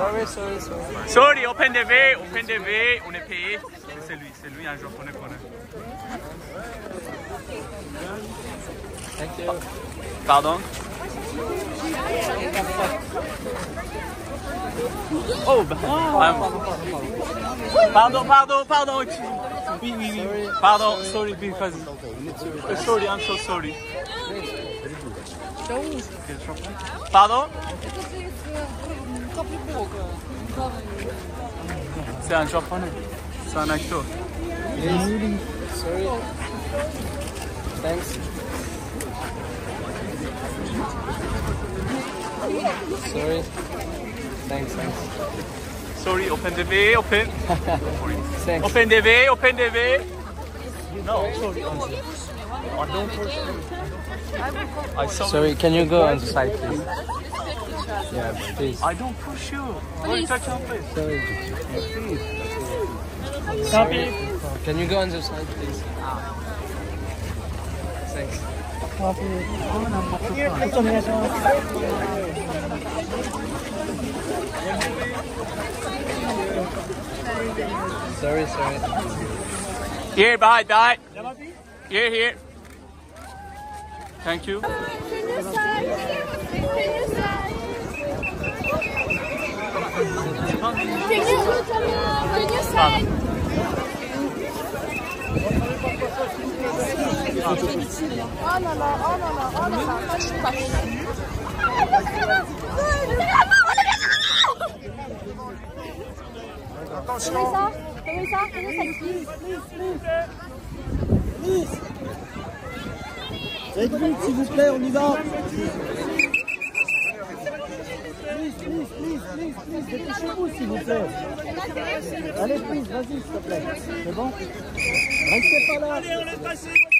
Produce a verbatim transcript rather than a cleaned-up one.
Sorry, sorry, sorry. Sorry, open the way, open the way, on est payé. C'est lui, c'est lui un jour qu'on est connu. Thank you. Pardon? Oh, bah, um, pardon, pardon, pardon. Oui, oui, oui. Pardon, sorry, because. Uh, sorry, I'm so sorry. Pardon? C'est un japonais. C'est un acteur. Sorry. Thanks. Sorry. Thanks, thanks. Sorry, open the way, open. Thanks. Open the way, open the way. No, sorry. I don't push you. I saw Sorry, can you go on the side, please? Yeah, please. I don't push you. Please. Touch your face. Sorry. Please. Sorry. Can you go on the side, please? Thanks. Sorry, sorry. Here, bye, bye. Here, here. Thank you. Can you sign? Can you sign? Can you, can you sign? Oh là là, oh là là, oh là là, moi je suis pas sûre. Attention. Tomohisa, can you sign please, please, please. Please. Faites vite s'il vous plaît, on y va. Please, please, please, please, please, dépêchez-vous s'il vous plaît. Allez, please, vas-y s'il te plaît. C'est bon? Restez pas là. Allez, on est passé.